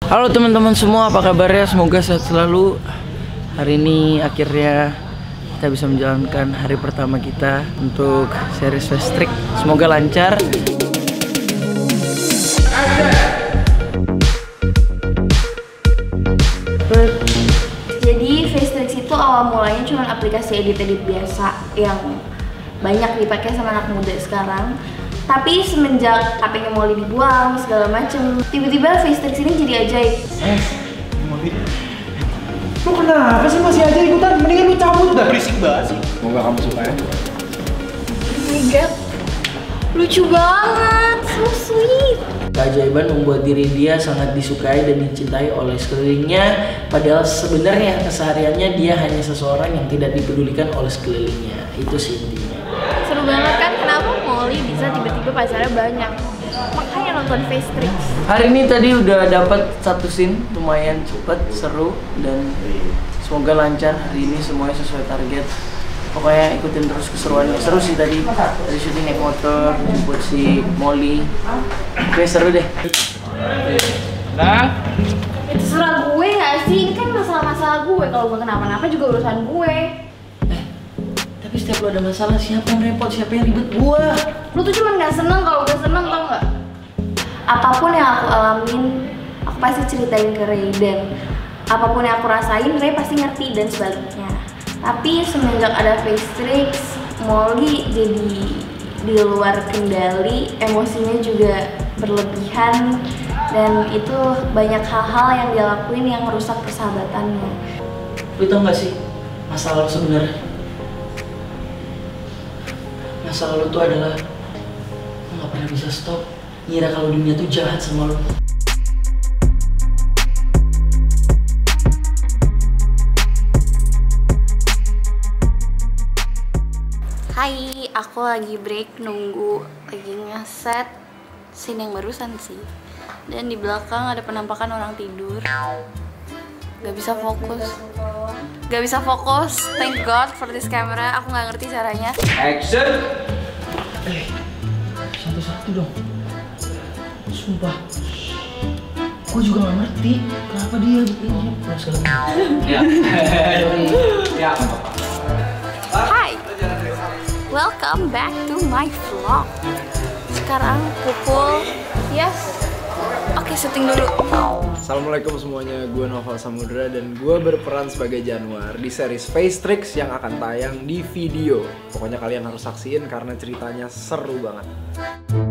Halo teman-teman semua, apa kabarnya? Semoga sehat selalu. Hari ini akhirnya kita bisa menjalankan hari pertama kita untuk series Face Trick. Semoga lancar. Jadi Face Trick itu awal mulanya cuma aplikasi edit-edit biasa yang banyak dipakai sama anak muda sekarang. Tapi semenjak HP-nya Molly dibuang segala macem, tiba-tiba Face Trick ini jadi ajaib. Molly, lu kenapa sih masih aja ikutan? Mendingan lu cabut, udah berisik banget sih. Semoga kamu suka ya. Oh my god, lucu banget, so sweet. Keajaiban membuat diri dia sangat disukai dan dicintai oleh sekelilingnya. Padahal sebenarnya kesehariannya dia hanya seseorang yang tidak dipedulikan oleh sekelilingnya. Itu sih intinya. Seru banget kan, kenapa Molly bisa tiba-tiba pacarnya banyak? Makanya nonton Face Trick. Hari ini tadi udah dapat satu scene lumayan cepet, seru, dan semoga lancar hari ini semuanya sesuai target. Pokoknya ikutin terus keseruannya. Seru sih tadi syuting naik motor, jemput si Molly. Oke, seru deh. Nah, Itu serah gue gak sih? Ini kan masalah-masalah gue. Kalau gue kenapa-napa juga urusan gue. Tapi setiap lo ada masalah, siapa yang repot, siapa yang ribet? Gua. Lu tuh cuma gak seneng kalau gue seneng, tau gak? Apapun yang aku alamin, aku pasti ceritain ke Ray. Dan apapun yang aku rasain, Ray pasti ngerti dan sebaliknya. Tapi semenjak ada Face Trick, Molly jadi di luar kendali, emosinya juga berlebihan. Dan itu banyak hal-hal yang dia lakuin yang merusak persahabatannya. Lu tau gak sih masalah lo sebenarnya? Masalah lo tuh adalah lo gak pernah bisa stop ngira kalau dunia tuh jahat sama lo. Hai, aku lagi break nunggu lagi ngeset scene yang barusan sih. Dan di belakang ada penampakan orang tidur. Gak bisa fokus. Thank God for this camera. Aku nggak ngerti caranya. action. Satu-satu dong. Sumpah, gue juga gak ngerti kenapa dia begini. Ya. Hai, welcome back to my vlog. Sekarang pukul Oke, syuting dulu. Assalamualaikum semuanya, gue Noval Samudra dan gue berperan sebagai Januar di series Face Trick yang akan tayang di video. Pokoknya kalian harus saksiin karena ceritanya seru banget.